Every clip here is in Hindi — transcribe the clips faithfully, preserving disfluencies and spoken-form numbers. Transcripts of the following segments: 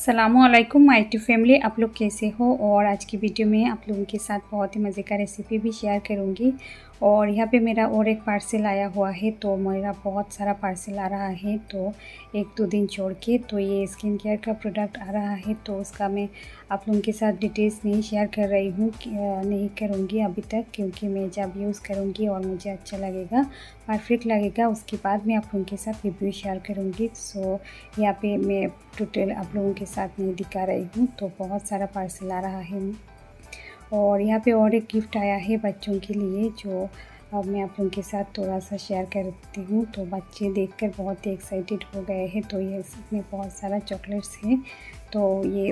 अस्सलामुअलैकुम माय टू फैमिली, आप लोग कैसे हो। और आज की वीडियो में आप लोगों के साथ बहुत ही मज़े का रेसिपी भी शेयर करूंगी। और यहाँ पे मेरा और एक पार्सल आया हुआ है, तो मेरा बहुत सारा पार्सल आ रहा है, तो एक दो दिन छोड़ के। तो ये स्किन केयर का प्रोडक्ट आ रहा है, तो उसका मैं आप लोगों के साथ डिटेल्स नहीं शेयर कर रही हूँ, नहीं करूँगी अभी तक, क्योंकि मैं जब यूज़ करूँगी और मुझे अच्छा लगेगा, परफेक्ट लगेगा, उसके बाद मैं आप लोगों के साथ रिव्यू शेयर करूँगी। सो यहाँ पे मैं टोटल आप लोगों के साथ नहीं दिखा रही हूँ। तो बहुत सारा पार्सल आ रहा है। और यहाँ पे और एक गिफ्ट आया है बच्चों के लिए, जो अब मैं आप लोगों के साथ थोड़ा सा शेयर करती हूँ। तो बच्चे देखकर बहुत ही एक्साइटेड हो गए हैं। तो ये इसमें बहुत सारा चॉकलेट्स हैं। तो ये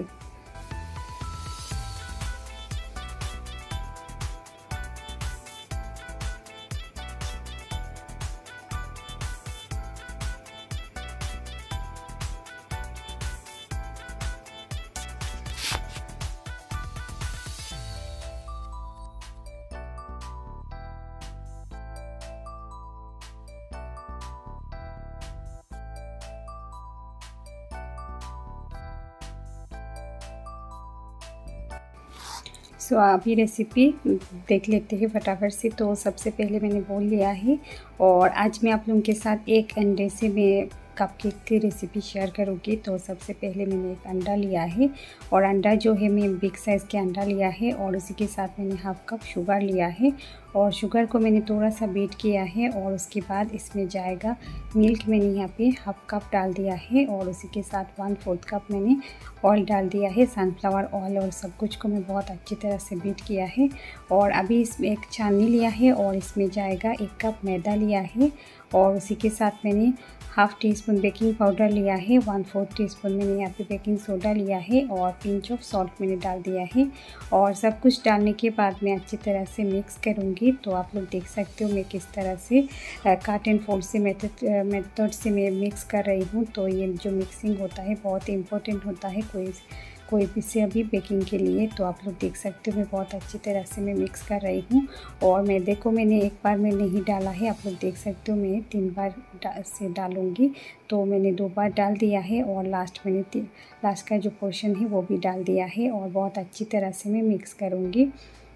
सो अभी रेसिपी देख लेते हैं फटाफट से। तो सबसे पहले मैंने बोल लिया है, और आज मैं आप लोगों के साथ एक अंडे से मैं कपकेक की रेसिपी शेयर करूँगी। तो सबसे पहले मैंने एक अंडा लिया है, और अंडा जो है मैं बिग साइज़ के अंडा लिया है, और उसी के साथ मैंने हाफ कप शुगर लिया है, और शुगर को मैंने थोड़ा सा बीट किया है। और उसके बाद इसमें जाएगा मिल्क, मैंने यहाँ पे हाफ कप डाल दिया है, और उसी के साथ वन फोर्थ कप मैंने ऑयल डाल दिया है, सनफ्लावर ऑयल। और सब कुछ को मैं बहुत अच्छी तरह से बीट किया है। और अभी इसमें एक छाननी लिया है, और इसमें जाएगा एक कप मैदा लिया है, और उसी के साथ मैंने half teaspoon baking powder लिया है, वन फोर्थ टी स्पून मैंने यहाँ पे बेकिंग सोडा लिया है, और पिंच ऑफ सॉल्ट मैंने डाल दिया है। और सब कुछ डालने के बाद मैं अच्छी तरह से मिक्स करूँगी। तो आप लोग देख सकते हो मैं किस तरह से कट एंड फोल्ड से मेथड मेथड से मैं मिक्स कर रही हूँ। तो ये जो मिक्सिंग होता है बहुत इम्पोर्टेंट होता है कोई कोई भी से अभी बेकिंग के लिए। तो आप लोग देख सकते हो मैं बहुत अच्छी तरह से मैं मिक्स कर रही हूँ। और मैदे को मैंने एक बार में नहीं डाला है, आप लोग देख सकते हो मैं तीन बार डा, से डालूँगी। तो मैंने दो बार डाल दिया है, और लास्ट मैंने लास्ट का जो पोर्शन है वो भी डाल दिया है, और बहुत अच्छी तरह से मैं मिक्स करूँगी।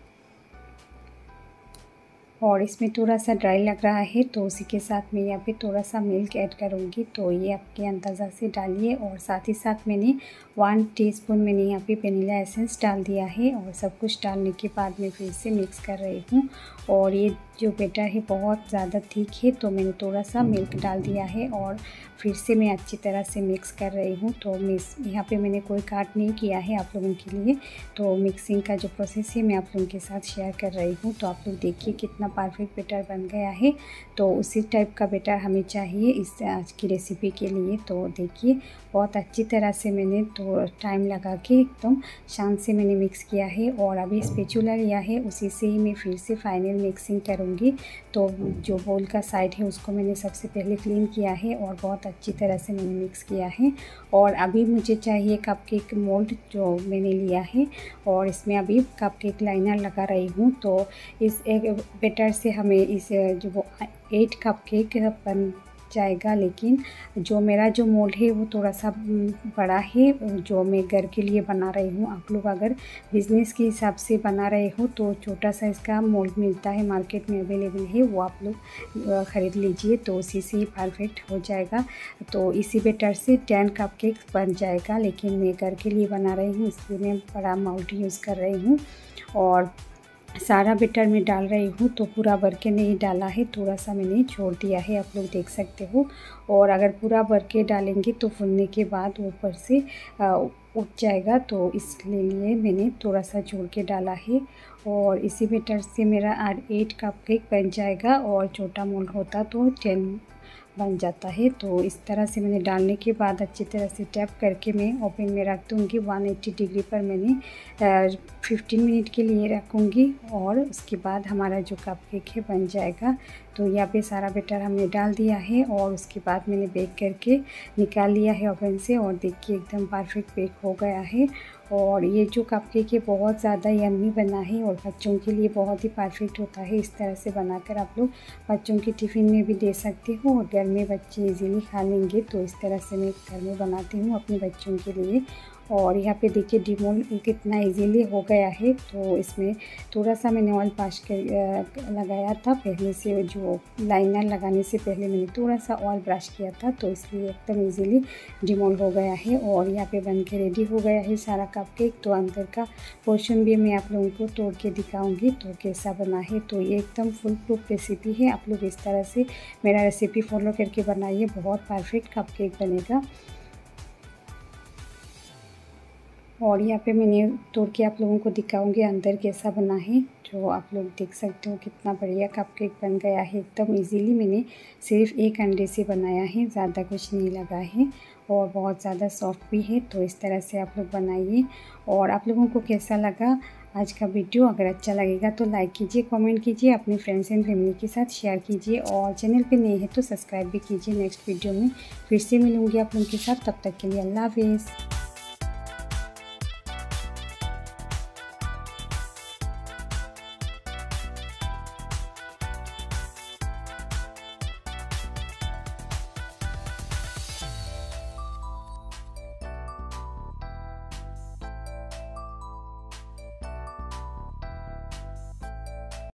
और इसमें थोड़ा सा ड्राई लग रहा है, तो उसी के साथ मैं यहाँ पे थोड़ा सा मिल्क ऐड करूँगी। तो ये आपके अंदाज़ा से डालिए। और साथ ही साथ मैंने वन टीस्पून मैंने यहाँ पे वनीला एसेंस डाल दिया है। और सब कुछ डालने के बाद मैं फिर से मिक्स कर रही हूँ। और ये जो बैटर है बहुत ज़्यादा थिक है, तो मैंने थोड़ा सा मिल्क डाल दिया है, और फिर से मैं अच्छी तरह से मिक्स कर रही हूँ। तो मिस यहाँ पे मैंने कोई काट नहीं किया है आप लोगों के लिए। तो मिक्सिंग का जो प्रोसेस है मैं आप लोगों के साथ शेयर कर रही हूँ। तो आप लोग देखिए कितना परफेक्ट बैटर बन गया है। तो उसी टाइप का बैटर हमें चाहिए इस आज की रेसिपी के लिए। तो देखिए बहुत अच्छी तरह से मैंने तो टाइम लगा के एकदम शांत से मैंने मिक्स किया है। और अभी स्पैचुला लिया है, उसी से ही मैं फिर से फाइनल मिक्सिंग करूँगी। तो जो बोल का साइड है उसको मैंने सबसे पहले क्लीन किया है, और बहुत अच्छी तरह से मैंने मिक्स किया है। और अभी मुझे चाहिए कपकेक मोल्ड जो मैंने लिया है, और इसमें अभी कपकेक लाइनर लगा रही हूँ। तो इस एक बैटर से हमें इस जो वो एट कपकेक बन जाएगा। लेकिन जो मेरा जो मोल्ड है वो थोड़ा सा बड़ा है, जो मैं घर के लिए बना रही हूँ। आप लोग अगर बिज़नेस के हिसाब से बना रहे हो तो छोटा सा इसका मोल्ड मिलता है, मार्केट में अवेलेबल है, वो आप लोग ख़रीद लीजिए। तो उसी से ही परफेक्ट हो जाएगा। तो इसी बैटर से टेन कपकेक बन जाएगा। लेकिन मैं घर के लिए बना रही हूँ, इसलिए मैं बड़ा मोल्ड यूज़ कर रही हूँ। और सारा बैटर में डाल रही हूँ, तो पूरा भर के नहीं डाला है, थोड़ा सा मैंने छोड़ दिया है, आप लोग देख सकते हो। और अगर पूरा भर के डालेंगे तो फूलने के बाद ऊपर से उठ जाएगा, तो इसलिए मैंने थोड़ा सा छोड़ के डाला है। और इसी बैटर से मेरा आठ एट कपकेक बन जाएगा, और छोटा मोल्ड होता तो टेन बन जाता है। तो इस तरह से मैंने डालने के बाद अच्छी तरह से टैप करके मैं ओवन में रख दूँगी। एक सौ अस्सी डिग्री पर मैंने पंद्रह मिनट के लिए रखूँगी, और उसके बाद हमारा जो कपकेक है बन जाएगा। तो यहाँ पे सारा बैटर हमने डाल दिया है, और उसके बाद मैंने बेक करके निकाल लिया है ओवन से। और देखिए एकदम परफेक्ट बेक हो गया है। और ये जो कपकेक है बहुत ज़्यादा यम्मी बना है, और बच्चों के लिए बहुत ही परफेक्ट होता है। इस तरह से बनाकर आप लोग बच्चों के टिफ़िन में भी दे सकते हो, और घर में बच्चे इजीली खा लेंगे। तो इस तरह से मैं घर में बनाती हूँ अपने बच्चों के लिए। और यहाँ पे देखिए डिमोल्ड कितना इजीली हो गया है। तो इसमें थोड़ा सा मैंने ऑयल पास कर लगाया था पहले से, जो लाइनर लगाने से पहले मैंने थोड़ा सा ऑयल ब्रश किया था, तो इसलिए एकदम इजीली डिमोल्ड हो गया है। और यहाँ पे बन के रेडी हो गया है सारा कपकेक। तो अंदर का पोर्शन भी मैं आप लोगों को तोड़ के दिखाऊंगी तो कैसा बना है। तो ये एकदम फुल प्रूफ रेसिपी है, आप लोग इस तरह से मेरा रेसिपी फॉलो करके बनाइए, बहुत परफेक्ट कपकेक बनेगा। और यहाँ पे मैंने तोड़ के आप लोगों को दिखाऊंगी अंदर कैसा बना है। जो आप लोग देख सकते हो कितना बढ़िया कपकेक बन गया है। एकदम इजीली मैंने सिर्फ एक अंडे से बनाया है, ज़्यादा कुछ नहीं लगा है और बहुत ज़्यादा सॉफ्ट भी है। तो इस तरह से आप लोग बनाइए। और आप लोगों को कैसा लगा आज का वीडियो? अगर अच्छा लगेगा तो लाइक कीजिए, कमेंट कीजिए, अपने फ्रेंड्स एंड फैमिली के साथ शेयर कीजिए और चैनल पे नए हैं तो सब्सक्राइब भी कीजिए। नेक्स्ट वीडियो में फिर से मिलूँगी आप लोगों के साथ, तब तक के लिए अल्लाह हाफिज़।